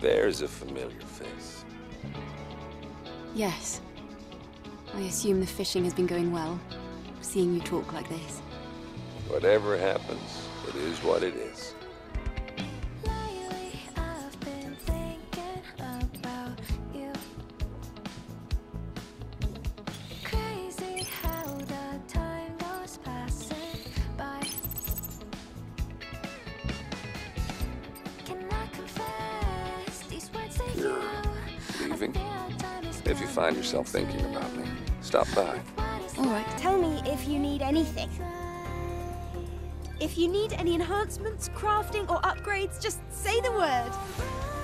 There's a familiar face. Yes. I assume the fishing has been going well, seeing you talk like this. Whatever happens, it is what it is. Lately, I've been thinking about you. Crazy how the time goes passing by. Can I confess these words to you? You're leaving? If you find yourself thinking about me, stop by. All right. Tell me if you need anything. If you need any enhancements, crafting, or upgrades, just say the word.